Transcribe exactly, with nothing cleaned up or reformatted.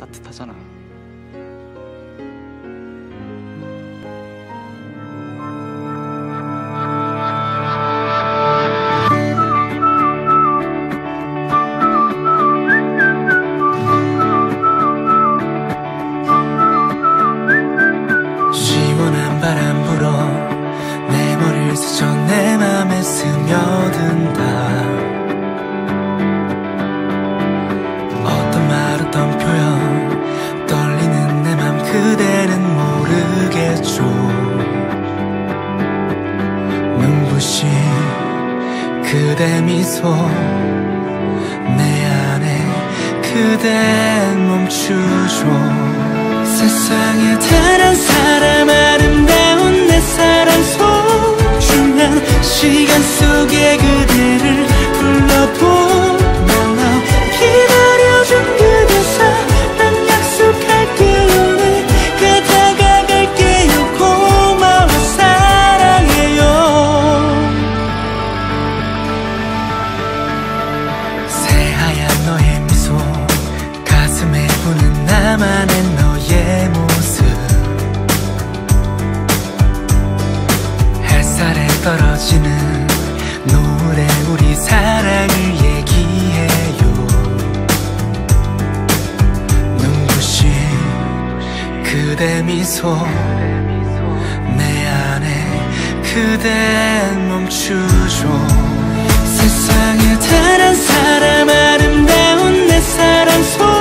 따뜻하잖아. 시원한 바람 불어 내 머리를 스쳐 내 맘에 스며든다. 어떤 말 어떤 표현 떨리는 내 맘 그대는 모르겠죠. 눈부신 그대 미소 내 안에 그댄 멈추죠. 세상에 다른 사람 아름다운 내 사랑 소중한 시간 속에 그대를 불러보며 기다려준 그대사 난 약속할게요. 내가 다가갈게요. 고마워 사랑해요. 새하얀 너의 미소 가슴에 부는 나만의 너의 모습 햇살에 떨어지는 노을에 우리 사랑을 얘기해요. 눈부신 그대 미소 내 안에 그댄 멈추죠. 세상에 다른 사람 아름다운 내 사랑 소